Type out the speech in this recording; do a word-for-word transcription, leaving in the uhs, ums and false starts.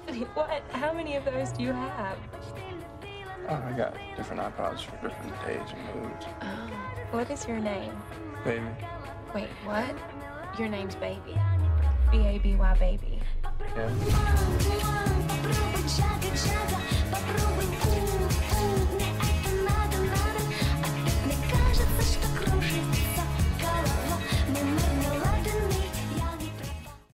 What? How many of those do you have? Oh, I got different iPods for different days and moods. Oh. What is your name? Baby. Wait, what? Your name's Baby. B A B Y Baby. Yeah.